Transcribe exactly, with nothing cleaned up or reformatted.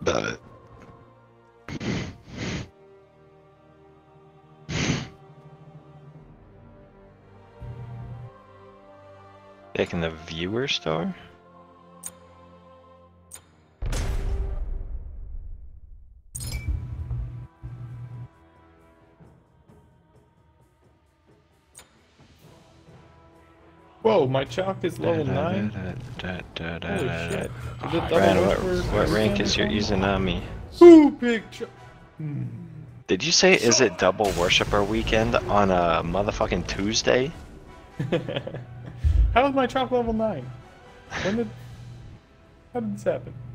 But Like in the viewer store? Whoa, my Chaac is level nine? Holy shit. Is it double Ryan, what, for what rank weekend or is your something? Izanami? Ooh, big Chaac. Hmm. Did you say is it double worshiper weekend on a motherfucking Tuesday? How is my Chaac level nine? When did... How did this happen?